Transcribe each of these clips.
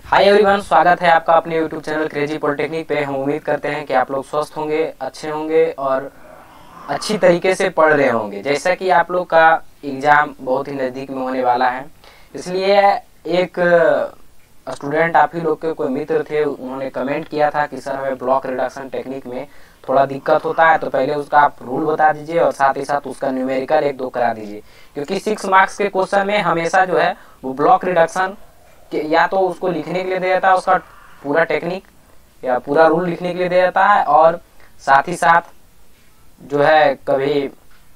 Hi everyone, स्वागत है आपका अपने यूट्यूब चैनल क्रेजी पॉलिटेक्निक पे। हम उम्मीद करते हैं कि आप लोग स्वस्थ होंगे, अच्छे होंगे और अच्छी तरीके से पढ़ रहे होंगे। जैसा कि आप लोग का एग्ज़ाम बहुत ही नज़दीक में होने वाला है, इसलिए एक स्टूडेंट आप ही लोग के कोई मित्र थे, उन्होंने कमेंट किया था कि सर हमें ब्लॉक रिडक्शन टेक्निक में थोड़ा दिक्कत होता है, तो पहले उसका आप रूल बता दीजिए और साथ ही साथ उसका न्यूमेरिकल एक दो करा दीजिए। क्योंकि 6 मार्क्स के क्वेश्चन में हमेशा जो है वो ब्लॉक रिडक्शन या तो उसको लिखने के लिए दे देता है, उसका पूरा टेक्निक या पूरा रूल लिखने के लिए दे देता है, और साथ ही साथ जो है कभी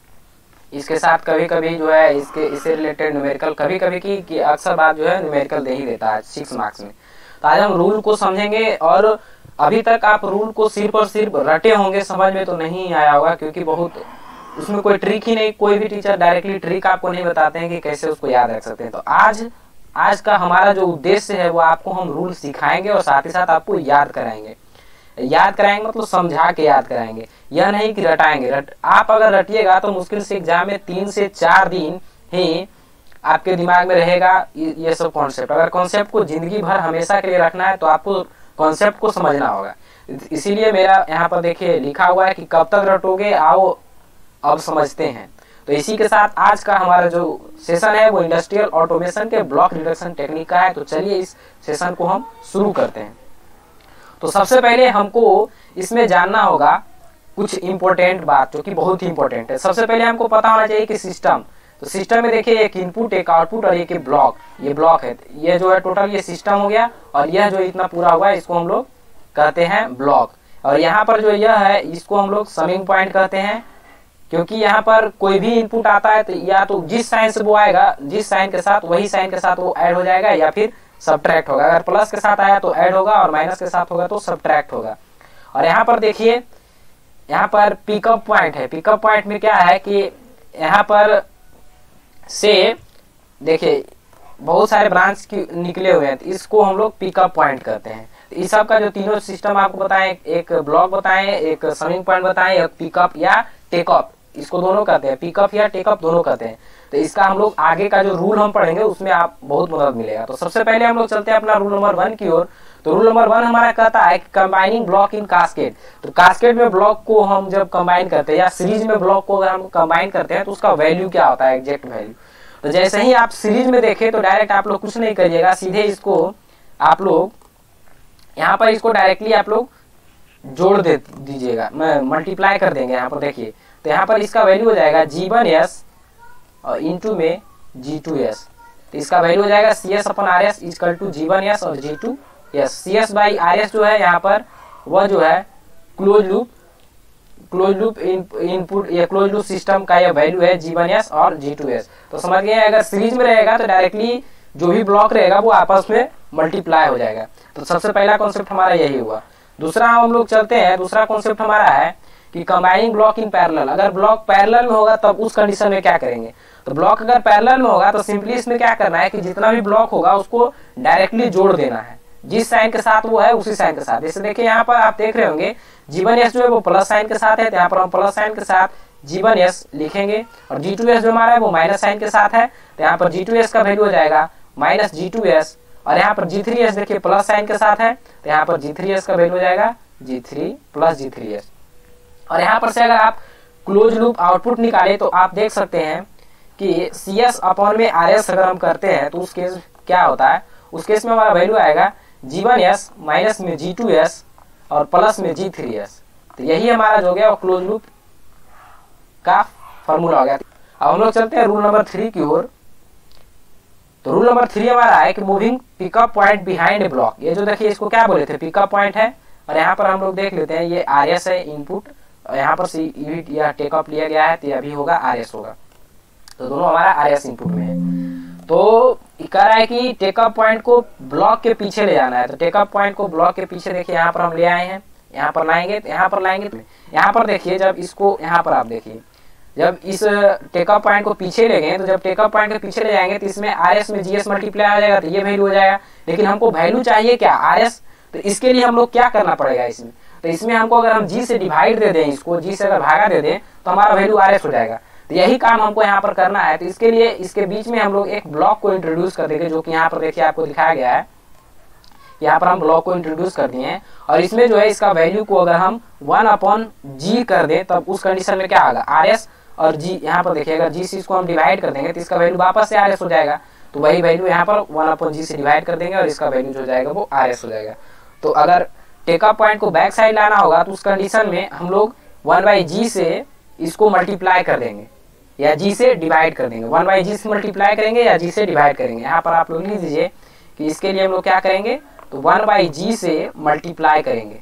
इसके साथ कभी कभी जो है इससे रिलेटेड न्यूमेरिकल कभी कभी की अक्सर बात जो है न्यूमेरिकल दे ही देता है 6 मार्क्स में। तो आज हम रूल को समझेंगे, और अभी तक आप रूल को सिर्फ और सिर्फ रटे होंगे, समझ में तो नहीं आया होगा क्योंकि बहुत उसमें कोई ट्रिक ही नहीं। कोई भी टीचर डायरेक्टली ट्रिक आपको नहीं बताते हैं कि कैसे उसको याद रख सकते हैं। तो आज का हमारा जो उद्देश्य है वो आपको हम रूल सिखाएंगे और साथ ही साथ आपको याद कराएंगे मतलब समझा के याद कराएंगे, यह नहीं कि रटाएंगे। आप अगर रटिएगा तो मुश्किल से एग्जाम में 3 से 4 दिन ही आपके दिमाग में रहेगा ये सब कॉन्सेप्ट। अगर कॉन्सेप्ट को जिंदगी भर हमेशा के लिए रखना है तो आपको कॉन्सेप्ट को समझना होगा। इसीलिए मेरा यहाँ पर देखिए लिखा हुआ है कि कब तक रटोगे, आओ अब समझते हैं। तो इसी के साथ आज का हमारा जो सेशन है वो इंडस्ट्रियल ऑटोमेशन के ब्लॉक रिडक्शन टेक्निक का है। तो चलिए इस सेशन को हम शुरू करते हैं। तो सबसे पहले हमको इसमें जानना होगा कुछ इंपॉर्टेंट बात जो कि बहुत ही इंपॉर्टेंट है। सबसे पहले हमको पता होना चाहिए कि सिस्टम, तो सिस्टम में देखिए एक इनपुट, एक आउटपुट और एक ब्लॉक, ये ब्लॉक है। ये जो है टोटल ये सिस्टम हो गया, और यह जो इतना पूरा हुआ है इसको हम लोग कहते हैं ब्लॉक। और यहाँ पर जो यह है इसको हम लोग समिंग पॉइंट कहते हैं, क्योंकि यहाँ पर कोई भी इनपुट आता है तो या तो जिस साइन से वो आएगा, जिस साइन के साथ वही साइन के साथ वो ऐड हो जाएगा या फिर सब्ट्रैक्ट होगा। अगर प्लस के साथ आया तो ऐड होगा और माइनस के साथ होगा तो सब्ट्रैक्ट होगा। और यहाँ पर देखिए, यहाँ पर पिकअप पॉइंट है। पिकअप पॉइंट में क्या है कि यहाँ पर से देखिए बहुत सारे ब्रांच निकले हुए हैं, तो इसको हम लोग पिकअप पॉइंट कहते हैं। तो इस सब का जो तीनों सिस्टम आपको बताएं, एक ब्लॉक बताएं, एक समिंग पॉइंट बताएं, एक पिकअप या टेकअप, इसको दोनों कहते हैं, पिकअप या टेकअप दोनों कहते हैं। तो इसका हम लोग आगे का जो रूल हम पढ़ेंगे उसमें आप बहुत मदद मिलेगा। तो सबसे पहले हम लोग चलते हैं अपना रूल नंबर 1 की ओर। तो रूल नंबर 1 हमारा कहता है कि कंबाइनिंग ब्लॉक इन कास्केड। तो कास्केड में ब्लॉक को हम जब कंबाइन करते हैं या सीरीज में ब्लॉक को अगर हम कंबाइन करते हैं तो उसका वैल्यू क्या होता है, एग्जैक्ट वैल्यू। तो जैसे ही आप सीरीज में देखें तो डायरेक्ट आप लोग कुछ नहीं करिएगा, सीधे इसको आप लोग यहाँ पर इसको डायरेक्टली आप लोग जोड़ दे दीजिएगा, मल्टीप्लाई कर देंगे। यहाँ पर देखिए, तो यहाँ पर इसका वैल्यू हो जाएगा G1S और इंटू में G2S। तो इसका वैल्यू हो जाएगा CS/RS इक्वल टू G1S और G2S। CS/RS जो है यहाँ पर वह जो है क्लोज लूप इनपुट या क्लोज लूप सिस्टम का यह वैल्यू है G1S और G2S। तो समझ गए, अगर सीरीज में रहेगा तो डायरेक्टली जो भी ब्लॉक रहेगा वो आपस में मल्टीप्लाई हो जाएगा। तो सबसे पहला कॉन्सेप्ट हमारा यही हुआ। दूसरा हम लोग चलते हैं, दूसरा कॉन्सेप्ट हमारा है कि कंबाइनिंग ब्लॉक इन पैरेलल। अगर ब्लॉक पैरेलल में होगा तब उस कंडीशन में क्या करेंगे। तो ब्लॉक अगर पैरेलल में होगा तो सिंपली इसमें क्या करना है कि जितना भी ब्लॉक होगा उसको डायरेक्टली जोड़ देना है, जिस साइन के साथ वो है उसी साइन के साथ। जैसे देखिए यहाँ पर आप देख रहे होंगे G1S जो है वो प्लस साइन के साथ है, तो यहाँ पर हम प्लस साइन के साथ G1S लिखेंगे, और G2S जो हमारा है वो माइनस साइन के साथ है, तो यहाँ पर G2S का वैल्यू हो जाएगा माइनस G2S। और यहाँ पर G3S देखिए प्लस साइन के साथ है, तो यहाँ पर G3S का वैल्यू हो जाएगा G3 प्लस G3S। और यहाँ पर से अगर आप क्लोज लूप आउटपुट निकाले तो आप देख सकते हैं कि CS/RS अगर हम करते हैं तो उस केस क्या होता है, उस केस में हमारा वैल्यू आएगा G1S माइनस में G2S और प्लस में G3S। तो यही हमारा जो हो गया वो क्लोज लूप का फॉर्मूला हो गया। अब हम लोग चलते हैं रूल नंबर 3 की ओर। तो रूल नंबर 3 हमारा है कि moving pickup point behind a block. ये जो देखिए इसको क्या बोले थे, पिकअप पॉइंट है, और यहाँ पर हम लोग देख लेते हैं ये RS है इनपुट, और यहाँ पर यूनिट या टेकअप लिया गया है तो यह भी होगा RS होगा। तो दोनों हमारा RS इनपुट में है। तो कह रहा है कि टेकअप पॉइंट को ब्लॉक के पीछे ले जाना है। तो टेकअप पॉइंट को ब्लॉक के पीछे देखिए यहाँ पर हम ले आए हैं, यहाँ पर लाएंगे, तो यहाँ पर लाएंगे, तो यहाँ पर देखिए जब इसको यहाँ पर आप देखिए जब इस टेकअप पॉइंट को पीछे ले गए, तो जब टेकअप पॉइंट के पीछे ले जाएंगे तो इसमें RS में GS मल्टीप्लाई हो जाएगा, तो ये वैल्यू हो जाएगा। लेकिन हमको वैल्यू चाहिए क्या, RS। तो इसके लिए हम लोग क्या करना पड़ेगा इसमें, तो इसमें हमको अगर हम G से डिवाइड दे दें, इसको G से अगर भागा दे दें तो हमारा वैल्यू RS हो जाएगा। तो यही काम हमको यहाँ पर करना है। तो इसके लिए इसके बीच में हम लोग एक ब्लॉक को इंट्रोड्यूस कर देंगे, जो कि यहाँ पर देखिए आपको दिखाया गया है। यहाँ पर हम ब्लॉक को इंट्रोड्यूस कर दिए हैं और इसमें जो है इसका वैल्यू को अगर हम 1/g कर दें तब उस कंडीशन में क्या आएगा RS और G। यहाँ पर देखिए अगर G को हम डिवाइड कर देंगे तो इसका वैल्यू वापस से RS हो जाएगा, तो वही वैल्यू यहाँ पर 1/g से डिवाइड कर देंगे और इसका वैल्यू जो जाएगा वो RS हो जाएगा। तो अगर टेकअप पॉइंट को बैक साइड लाना होगा तो उस कंडीशन में हम लोग 1/g से इसको मल्टीप्लाई कर देंगे या g से डिवाइड कर देंगे। 1/g से मल्टीप्लाई करेंगे या g से डिवाइड करेंगे। यहाँ पर आप लोग लिख दीजिए कि इसके लिए हम लोग क्या करेंगे, तो 1/g से मल्टीप्लाई करेंगे।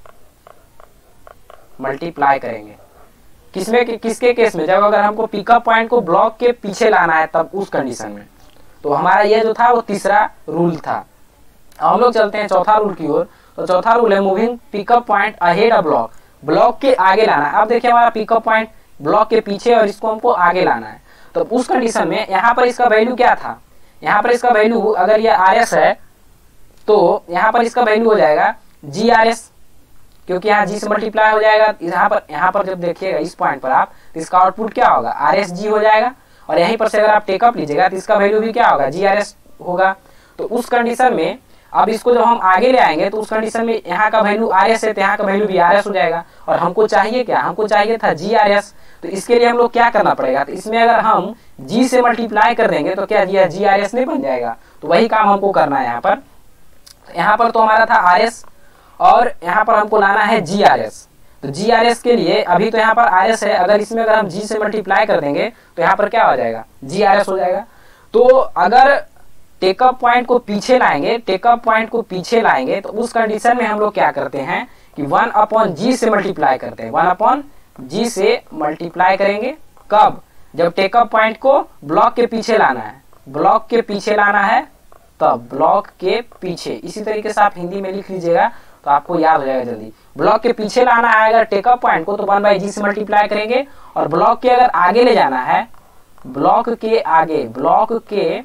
किसके केस में, जब अगर हमको पिकअप पॉइंट को ब्लॉक के पीछे लाना है तब उस कंडीशन में। तो हमारा ये जो था वो तीसरा रूल था। अब हम लोग चलते हैं चौथा रूल की ओर। तो चौथा रूल है moving pickup point ahead a block, block के आगे लाना है। अब देखिए हमारा पिकअप पॉइंट ब्लॉक के पीछे और इसको हमको आगे लाना है, तो उस कंडीशन में यहाँ पर इसका वैल्यू क्या था, यहाँ पर इसका वैल्यू अगर ये RS है तो यहाँ पर इसका वैल्यू हो जाएगा GRS, क्योंकि यहाँ G से मल्टीप्लाई हो जाएगा। यहाँ पर जब देखिएगा इस पॉइंट पर आप, तो इसका आउटपुट क्या होगा RSG हो जाएगा और यहीं पर से अगर आप टेकअप लीजिएगा तो इसका वैल्यू भी क्या होगा GRS होगा। तो उस कंडीशन में अब इसको जब हम आगे ले आएंगे तो उस कंडीशन में यहाँ का वैल्यू RS है तो यहाँ का वैल्यू भी RS हो जाएगा और हमको चाहिए क्या, हमको चाहिए था GRS। तो इसके लिए हम लोग क्या करना पड़ेगा, तो इसमें अगर हम G से मल्टीप्लाई कर देंगे तो क्या यह GRS नहीं बन जाएगा। तो वही काम हमको करना है यहाँ पर तो हमारा था RS और यहाँ पर हमको लाना है GRS। तो GRS के लिए अभी तो यहाँ पर RS है, अगर इसमें अगर हम G से मल्टीप्लाई कर देंगे तो यहाँ पर क्या हो जाएगा GRS हो जाएगा। तो अगर टेकअप पॉइंट को पीछे लाएंगे तो उस कंडीशन में हम लोग क्या करते हैं कि 1/g से मल्टीप्लाई करते हैं। 1/g से मल्टीप्लाई करेंगे कब, जब टेकअप पॉइंट को ब्लॉक के पीछे लाना है, तब ब्लॉक के पीछे। इसी तरीके से आप हिंदी में लिख लीजिएगा तो आपको याद हो जाएगा जल्दी। ब्लॉक के पीछे लाना है अगर टेकअप पॉइंट को तो 1/g से मल्टीप्लाई करेंगे और ब्लॉक के अगर आगे ले जाना है, ब्लॉक के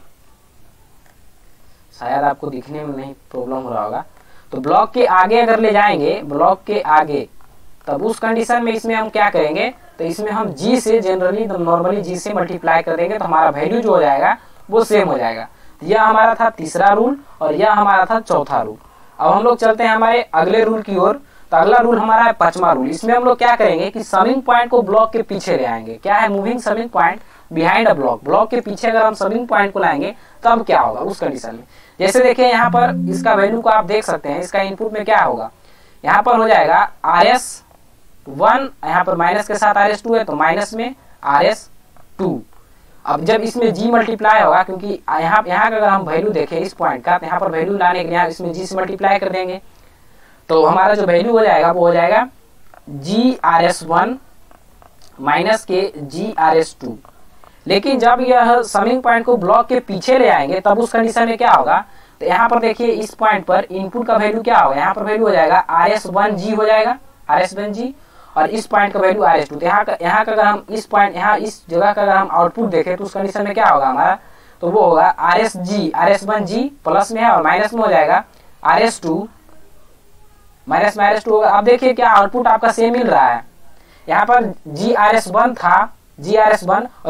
शायद आपको दिखने में नहीं प्रॉब्लम हो रहा होगा, तो ब्लॉक के आगे अगर ले जाएंगे, तब उस कंडीशन में इसमें हम क्या करेंगे, तो इसमें हम G से नॉर्मली G से मल्टीप्लाई कर देंगे तो हमारा वैल्यू जो हो जाएगा वो सेम हो जाएगा। तो यह हमारा था तीसरा रूल और यह हमारा था चौथा रूल। अब हम लोग चलते हैं हमारे अगले रूल की ओर। तो अगला रूल हमारा है पांचवा रूल। इसमें हम लोग क्या करेंगे कि समिंग पॉइंट को ब्लॉक के पीछे ले आएंगे। क्या है, moving summing point behind a block. Block के पीछे अगर हम समिंग पॉइंट को लाएंगे तब क्या होगा उस कंडीशन में। जैसे देखिए यहाँ पर इसका वैल्यू को आप देख सकते हैं, इसका इनपुट में क्या होगा, यहाँ पर हो जाएगा RS1, यहाँ पर माइनस के साथ RS2 है तो माइनस में RS2। अब जब इसमें G मल्टीप्लाई होगा, क्योंकि यहाँ का अगर हम वैल्यू देखें इस पॉइंट का, तो यहाँ पर वैल्यू लाने के लिए इसमें G से मल्टीप्लाई कर देंगे तो हमारा जो वैल्यू हो जाएगा वो हो जाएगा GRS1 माइनस के GRS2। लेकिन जब यह समिंग पॉइंट को ब्लॉक के पीछे ले आएंगे तब उस कंडीशन में क्या होगा, तो यहाँ पर देखिए इस पॉइंट पर इनपुट का वैल्यू क्या होगा, यहाँ पर वैल्यू हो जाएगा RS1G हो जाएगा, RS1G, और इस पॉइंट का वैल्यू RS2। तो यहाँ का अगर हम इस पॉइंट इस जगह का अगर हम आउटपुट देखें तो उस कंडीशन में क्या होगा हमारा, तो वो होगा RS1G प्लस में है और माइनस में हो जाएगा RS2 माइनस में RS2 होगा। अब देखिए क्या आउटपुट आपका सेम मिल रहा है, यहाँ पर GRS1 था, GRS1 और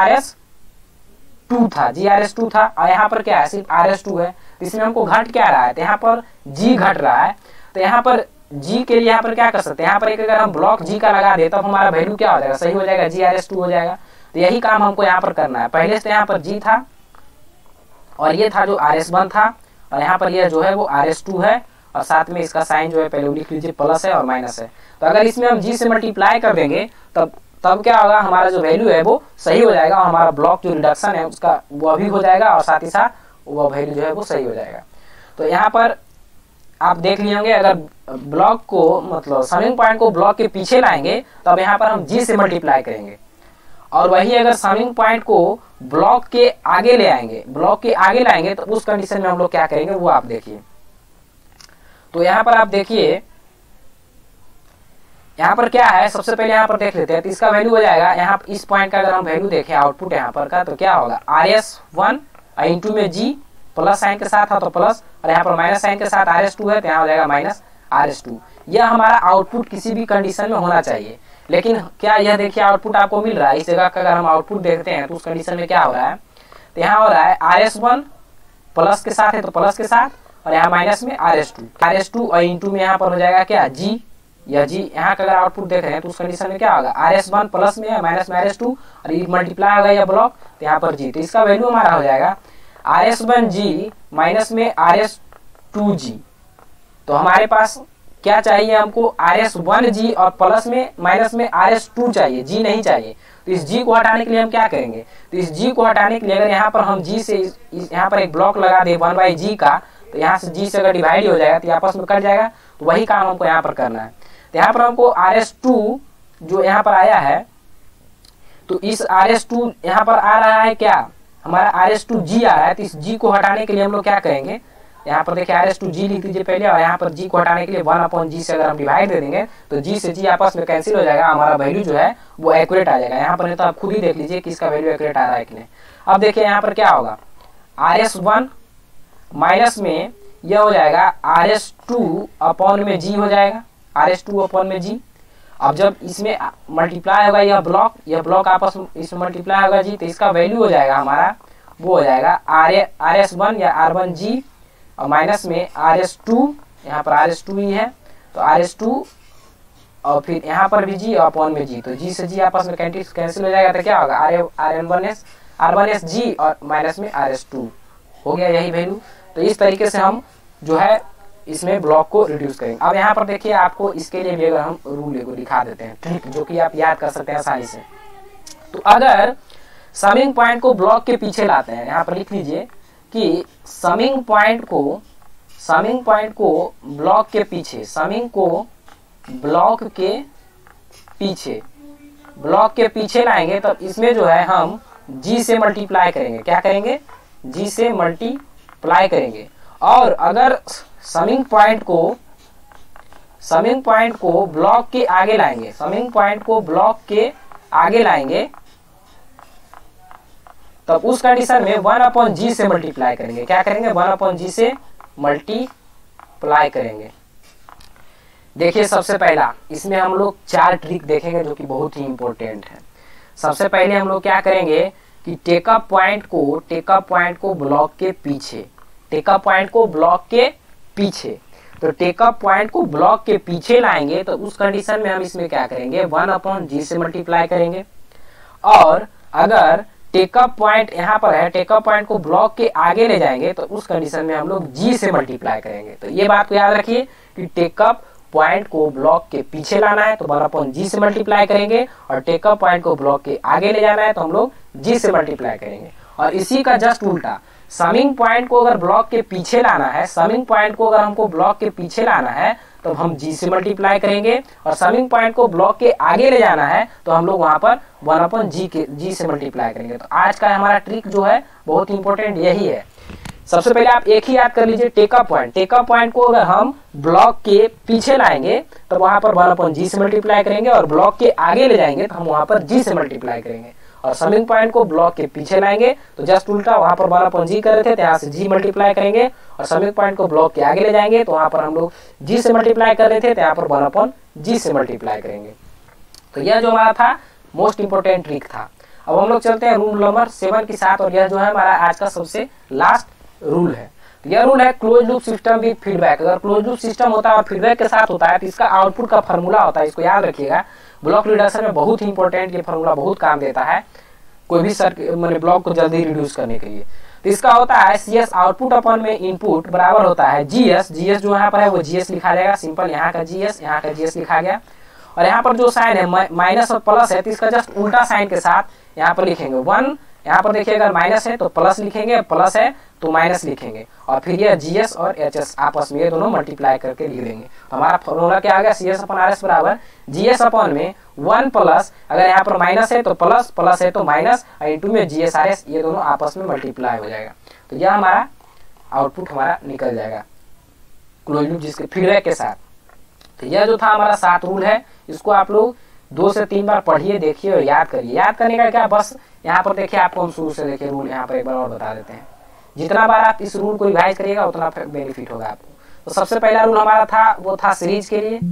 GRS2 था और यहाँ पर क्या है सिर्फ RS2 है। तो इसमें हमको घट क्या रहा है, तो यहाँ पर G घट रहा है। तो यहाँ पर G के लिए यहाँ पर क्या कर सकते हैं, यहाँ पर एक अगर हम ब्लॉक G का लगा दे तब हमारा वैल्यू क्या हो जाएगा, सही हो जाएगा, GRS2 हो जाएगा। तो यही काम हमको यहाँ पर करना है। पहले से यहाँ पर G था और ये था जो RS1 था और यहाँ पर यह जो है वो RS2 है और साथ में इसका साइन जो है पहले लिख लीजिए, प्लस है और माइनस है। तो अगर इसमें हम G से मल्टीप्लाई कर देंगे तब क्या होगा, हमारा जो वैल्यू है वो सही हो जाएगा और हमारा ब्लॉक जो रिडक्शन है उसका वो भी हो जाएगा और साथ ही साथ वो वैल्यू जो है वो सही हो जाएगा। तो यहाँ पर आप देख लिए होंगे, अगर ब्लॉक को मतलब समिंग पॉइंट को ब्लॉक के पीछे लाएंगे तब यहाँ पर हम G से मल्टीप्लाई करेंगे और वही अगर समिंग पॉइंट को ब्लॉक के आगे ले आएंगे, लाएंगे तो उस कंडीशन में हम लोग क्या करेंगे वो आप देखिए। तो यहाँ पर आप देखिए यहाँ पर क्या है, सबसे पहले यहाँ पर देख लेते हैं। तो इसका वैल्यू हो जाएगा, यहाँ इस पॉइंट का अगर हम वैल्यू देखें आउटपुट यहाँ पर का, तो क्या होगा RS1 इंटू में G प्लस साइन के साथ है तो प्लस और यहाँ पर माइनस साइन के साथ RS2 है तो यहाँ हो जाएगा माइनस RS2। यह हमारा आउटपुट किसी भी कंडीशन में होना चाहिए। लेकिन क्या यह देखिए आउटपुट आपको मिल रहा है, इस जगह का अगर हम आउटपुट देखते हैं तो उस कंडीशन में क्या हो रहा है, तो यहाँ हो रहा है RS1 प्लस के साथ है तो प्लस के साथ और यहाँ माइनस में RS2 और इंटू में यहाँ पर हो जाएगा क्या G, या G यहाँ का अगर आउटपुट देख रहे हैं तो उस कंडीशन में क्या होगा, RS1 प्लस में है माइनस में RS2 और ये मल्टीप्लाई होगा या ब्लॉक, तो यहाँ पर G, तो इसका वैल्यू हमारा हो जाएगा RS1G माइनस में RS2G। तो हमारे पास क्या चाहिए, हमको RS1G और प्लस में माइनस में RS2 चाहिए, G नहीं चाहिए। तो इस G को हटाने के लिए हम क्या करेंगे, तो इस G को हटाने के लिए अगर यहाँ पर हम G से यहाँ पर एक ब्लॉक लगा दे 1/G का, तो यहाँ से G से अगर डिवाइड हो जाएगा तो आपस में कट जाएगा। तो वही काम हमको यहाँ पर करना है। तो यहाँ पर हमको RS2 जो यहाँ पर आया है, तो इस RS2 यहाँ पर आ रहा है क्या, हमारा RS2G आ रहा है। तो इस G को हटाने के लिए हम लोग क्या करेंगे, यहाँ पर देखिए RS2G लिख दीजिए पहले, और यहाँ पर G को हटाने के लिए 1/G से अगर हम डिवाइड दे देंगे तो G से G आपस में कैंसिल हो जाएगा, हमारा वैल्यू जो है वो एक्यूरेट आ जाएगा। यहाँ पर नहीं तो आप खुद ही देख लीजिए कि इसका वैल्यू एक्यूरेट आ रहा है कि नहीं। अब देखिए यहाँ पर क्या होगा, RS1 माइनस में यह हो जाएगा RS2/G हो जाएगा, RS2/G। अब जब इसमें मल्टीप्लाई होगा यह ब्लॉक आपस में इसमें मल्टीप्लाई होगा G, तो इसका वैल्यू हो जाएगा हमारा, वो हो जाएगा RS1 या R1G और माइनस में RS2, यहाँ पर RS2 ही है तो RS2 और फिर यहाँ पर भी G और अपॉन में G, तो G से G आपस में कैंसिल हो जाएगा। तो क्या होगा, R1SG और माइनस में RS2 हो गया यही वैल्यू। तो इस तरीके से हम जो है इसमें ब्लॉक को रिड्यूस करेंगे। अब यहाँ पर देखिए आपको इसके लिए भी अगर हम रूल को दिखा देते हैं ट्रिक, जो कि आप याद कर सकते हैं आसानी से। तो अगर समिंग पॉइंट को ब्लॉक के पीछे लाते हैं, यहाँ पर लिख लीजिए कि समिंग पॉइंट को ब्लॉक के पीछे, समिंग को ब्लॉक के पीछे लाएंगे, तब इसमें जो है हम G से मल्टीप्लाई करेंगे। क्या करेंगे, G से मल्टीप्लाई करेंगे। और अगर समिंग पॉइंट को ब्लॉक के आगे लाएंगे, समिंग पॉइंट को ब्लॉक के आगे लाएंगे, तब उस कंडीशन में 1/G से मल्टीप्लाई करेंगे। क्या करेंगे, 1/G से मल्टीप्लाई करेंगे। देखिए सबसे पहला इसमें हम लोग 4 ट्रिक देखेंगे जो कि बहुत ही इंपॉर्टेंट है। सबसे पहले हम लोग क्या करेंगे कि टेकअप पॉइंट को ब्लॉक के पीछे, टेकअप पॉइंट को ब्लॉक के पीछे, तो टेकअप पॉइंट को ब्लॉक के पीछे लाएंगे तो उस कंडीशन में हम इसमें क्या करेंगे, 1/G से मल्टीप्लाई करेंगे। और अगर टेकअप पॉइंट यहाँ पर है, टेकअप पॉइंट को ब्लॉक के आगे ले जाएंगे तो उस कंडीशन में हम लोग G से मल्टीप्लाई करेंगे। तो ये बात को याद रखिए कि टेकअप पॉइंट को ब्लॉक के पीछे लाना है तो 1/G से मल्टीप्लाई करेंगे, और टेकअप पॉइंट को ब्लॉक के आगे ले जाना है तो हम लोग G से मल्टीप्लाई करेंगे। और इसी का जस्ट उल्टा, समिंग पॉइंट को अगर ब्लॉक के पीछे लाना है, समिंग पॉइंट को अगर हमको ब्लॉक के पीछे लाना है तो हम G से मल्टीप्लाई करेंगे, और समिंग पॉइंट को ब्लॉक के आगे ले जाना है तो हम लोग वहां पर 1/G से मल्टीप्लाई करेंगे। तो आज का हमारा ट्रिक जो है बहुत इंपॉर्टेंट यही है। सबसे पहले आप एक ही याद कर लीजिए, टेकअप पॉइंट को अगर हम ब्लॉक के पीछे लाएंगे तो वहां पर 1/G से मल्टीप्लाई करेंगे, और ब्लॉक के आगे ले जाएंगे तो हम वहां पर G से मल्टीप्लाई करेंगे। और समिंग पॉइंट को ब्लॉक के पीछे लाएंगे तो जस्ट उल्टा, वहां पर 1/G कर रहे थे तो यहाँ से G मल्टीप्लाई करेंगे, और समिंग पॉइंट को ब्लॉक के आगे ले जाएंगे तो वहां पर हम लोग G से मल्टीप्लाई कर रहे थे तो यहाँ पर 1/G से मल्टीप्लाई करेंगे। तो यह जो हमारा था मोस्ट इंपोर्टेंट ट्रिक था। अब हम लोग चलते हैं रूल नंबर 7 के साथ, और यह जो है हमारा आज का सबसे लास्ट रूल है। तो यह रूल है close loop system with feedback. अगर क्लोज लूप सिस्टम होता है और फीडबैक के साथ होता है तो इसका आउटपुट का फार्मूला होता है, इसको याद रखिएगा। ब्लॉक रिडक्शन में बहुत ही इंपॉर्टेंट ये फार्मूला बहुत काम देता है कोई भी मैंने ब्लॉक को जल्दी रिड्यूस करने के लिए। तो इसका होता है CS आउटपुट अपन में इनपुट बराबर होता है GS जो यहाँ पर है वो GS लिखा जाएगा, सिंपल यहाँ का GS यहाँ का GS लिखा गया। और यहाँ पर जो साइन है माइनस और प्लस है तो इसका जस्ट उल्टा साइन के साथ यहाँ पर लिखेंगे 1। यहाँ पर देखिए अगर माइनस है तो प्लस लिखेंगे, प्लस है तो माइनस लिखेंगे, और फिर यह GS और HS आपस में ये दोनों मल्टीप्लाई करके लिख देंगे। तो हमारा फॉर्मूला क्या आ गया, CS/RS बराबर GS अपन में 1 प्लस, अगर यहाँ पर माइनस है तो प्लस, प्लस है तो माइनस, और इंटू में GS/RS, ये दोनों आपस में मल्टीप्लाई हो जाएगा। तो यह हमारा आउटपुट हमारा निकल जाएगा क्लोज लूप जिसके फीडबैक के साथ। तो यह जो था हमारा 7 रूल है, इसको आप लोग 2 से 3 बार पढ़िए, देखिए और याद करिए। याद करने का क्या, बस यहाँ पर देखिए आपको हम शुरू से देखिए रूल यहाँ पर एक बार और बता देते हैं। जितना बार आप इस रूल को रिवाइज करिएगा उतना बेनिफिट होगा आपको। तो सबसे पहला रूल हमारा था वो था सीरीज के लिए।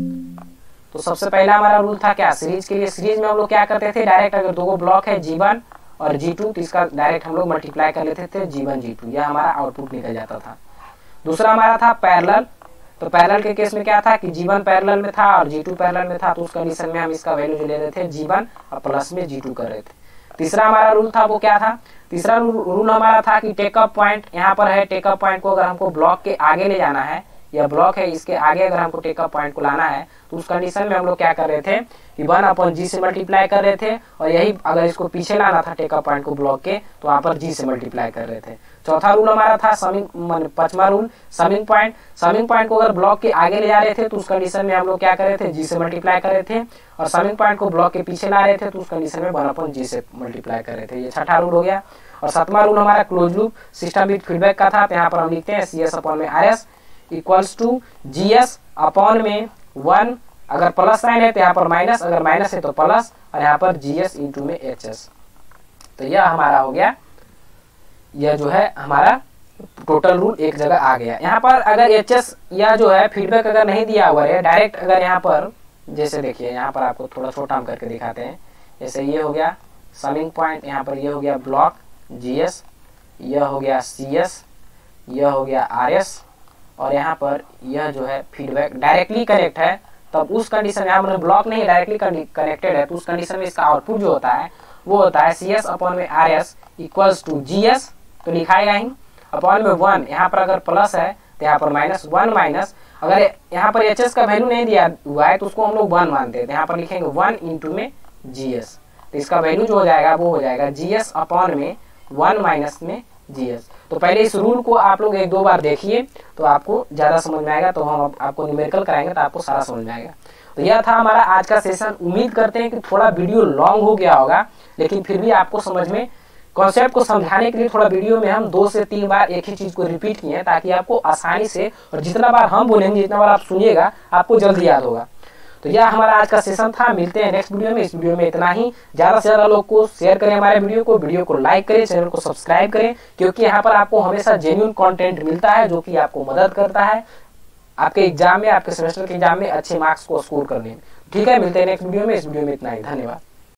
तो सबसे पहला हमारा रूल था क्या, सीरीज के लिए। सीरीज में हम लोग क्या करते थे, डायरेक्ट अगर 2 ब्लॉक है G1 और G2 तो इसका डायरेक्ट हम लोग मल्टीप्लाई कर लेते थे G1 G2, यह हमारा आउटपुट निकल जाता था। दूसरा हमारा था पैरेलल, तो पैरेलल के केस में क्या था कि G1 पैरेलल में था और G2 पैरेलल में था, तो उस कंडीशन में हम इसका वैल्यू जो ले रहे थे G1 और प्लस में G2 कर रहे थे। तीसरा हमारा रूल था वो क्या था, तीसरा रूल हमारा था कि टेकअप पॉइंट यहाँ पर है, टेकअप पॉइंट को अगर हमको ब्लॉक के आगे ले जाना है, यह ब्लॉक है इसके आगे अगर हमको टेकअप पॉइंट को लाना है, तो उस कंडीशन में हम लोग क्या कर रहे थे कि 1/G से मल्टीप्लाई कर रहे थे, और यही अगर इसको पीछे लाना था टेकअप पॉइंट को ब्लॉक के, तो वहाँ पर G से मल्टीप्लाई कर रहे थे। चौथा रूल हमारा था समिंग, पांचवा rule summing point, summing point को अगर ब्लॉक के आगे ले जा रहे थे तो उस कंडीशन में हम लोग क्या कर रहे थे G से मल्टीप्लाई कर रहे थे, और समिंग पॉइंट को ब्लॉक के पीछे ला रहे थे तो उस कंडीशन में 1/G से मल्टीप्लाई कर रहे थे। ये छठा रूल हो गया। और सातवां रूल हमारा close loop system with feedback का था, तो यहाँ पर हम लिखते हैं CS/RS equals to GS upon में 1, अगर प्लस साइन है तो यहाँ पर माइनस, अगर माइनस है तो प्लस, और यहाँ पर GS इंटू में HS। तो यह हमारा हो गया, यह जो है हमारा टोटल रूल एक जगह आ गया। यहाँ पर अगर HS या जो है फीडबैक अगर नहीं दिया हुआ है डायरेक्ट, अगर यहाँ पर जैसे देखिए यहाँ पर आपको थोड़ा छोटा हम करके दिखाते हैं, जैसे ये हो गया समिंग पॉइंट, यहाँ पर ये हो गया ब्लॉक GS, यह हो गया CS, यह हो गया RS, और यहाँ पर यह जो है फीडबैक डायरेक्टली कनेक्ट है, तब उस कंडीशन में हमने ब्लॉक नहीं डायरेक्टली कनेक्टेड है, तो उस कंडीशन में इसका आउटपुट जो होता है वो होता है CS अपॉन में RS इक्वल्स टू GS, तो लिखाएगा ही अपॉन में 1, यहाँ पर अगर प्लस है तो यहाँ पर माइनस 1 माइनस, अगर यहाँ पर HS का वैल्यू नहीं दिया हुआ है तो उसको हम लोग 1 मानते हैं, तो यहाँ पर लिखेंगे 1 इंटू में GS, तो इसका वैल्यू जो हो जाएगा वो हो जाएगा GS अपॉन में 1 माइनस में GS। तो पहले इस रूल को आप लोग 1-2 बार देखिए तो आपको ज़्यादा समझ में आएगा, तो हम आपको न्यूमेरिकल कराएंगे तो आपको सारा समझ में आएगा। तो यह था हमारा आज का सेशन। उम्मीद करते हैं कि थोड़ा वीडियो लॉन्ग हो गया होगा, लेकिन फिर भी आपको समझ में, कॉन्सेप्ट को समझाने के लिए थोड़ा वीडियो में हम 2 से 3 बार एक ही चीज़ को रिपीट किए हैं, ताकि आपको आसानी से, और जितना बार हम बोलेंगे जितना बार आप सुनिएगा आपको जल्दी याद होगा। तो यह हमारा आज का सेशन था। मिलते हैं नेक्स्ट वीडियो में। इस वीडियो में इतना ही। ज़्यादा से ज़्यादा लोग को शेयर करें हमारे वीडियो को लाइक करें, चैनल को सब्सक्राइब करें, क्योंकि यहाँ पर आपको हमेशा जेन्युइन कंटेंट मिलता है जो कि आपको मदद करता है आपके एग्जाम में, आपके सेमेस्टर के एग्जाम में अच्छे मार्क्स को स्कोर करने में। ठीक है, मिलते हैं नेक्स्ट वीडियो में। इस वीडियो में इतना ही। धन्यवाद।